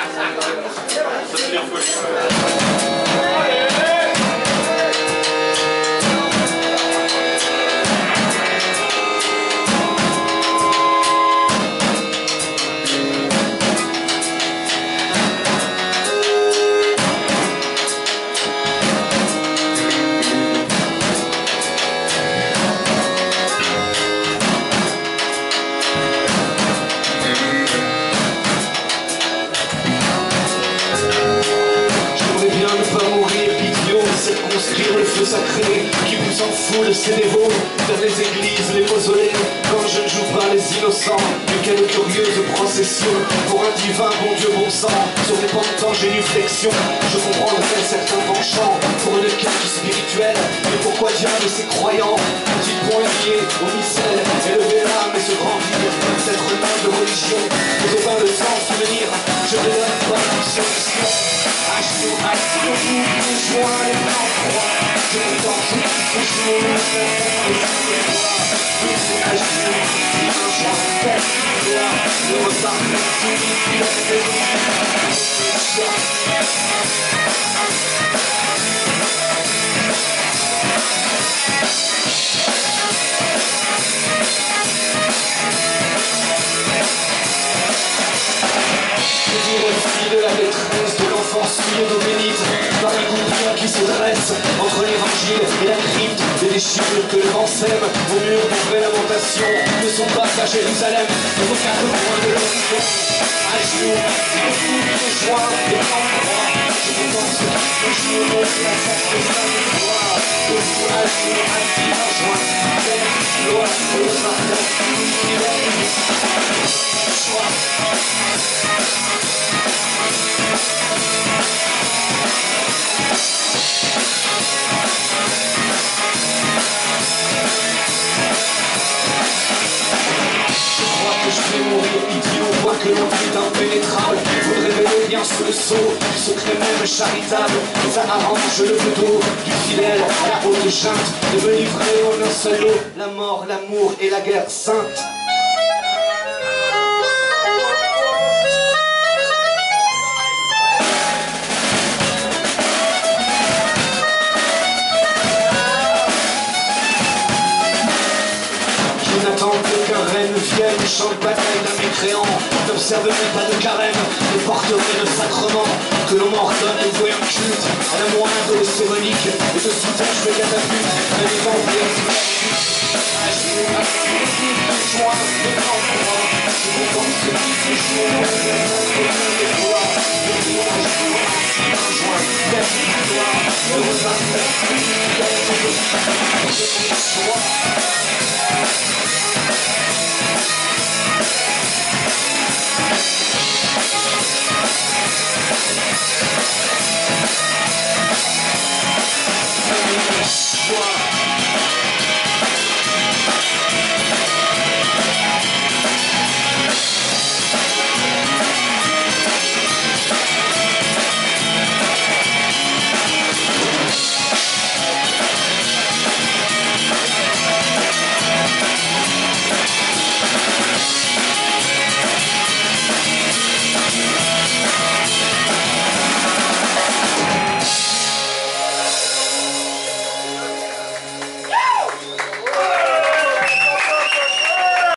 Le feu sacré qui vous en fout de ces dévots dans les églises, les mausolées. Quand je ne joue pas les innocents, mais quelle curieuse procession pour un divin bon Dieu bon sang. Sur les pans j'ai une flexion, je comprendrais certains penchants pour une quête spirituelle. Mais pourquoi diable ces croyants ont-ils point lié au missel, élever l'âme et se grandir cette remarque de religion? Mais au bain de sang souvenir, je ne donne pas une solution. À genoux, vous joints les blancs froids. Je me danse ce jour, je me à genoux, si un joint fait gloire, ne repart pas tout de la détresse de l'enfant souillé d'eau bénite par un goupillon qui se dresse entre l'évangile et la crypte des déchirures que le vent sème au mur de vraies lamentations ne sont pas à Jérusalem mais aux quatre coins de l'horizon. À genoux, les joies des endroits, je me pense que je me montre la sacrée femme de gloire. Debout à genoux, assis en joint, terre, loi, le martin, choix. Je vais mourir idiot, quoi que l'on dit impénétrable. Vous révéler bien sous le sceau du secret même charitable. Ça arrange le couteau du fidèle à la haute junte de me livrer en un seul lot la mort, l'amour et la guerre sainte. Vienne, chant de bataille d'un mécréant, n'observerai pas de carême, ne porterai de sacrement, que l'on m'ordonne de vouer un culte à la moindre cérémonique, et de soutien je me catapulte, mais les vampires à genoux, à joint, de grands droits, je vous pense que ce jour, des voix, de jour à jour, un joint, d'être victoire, de repartir, de choix.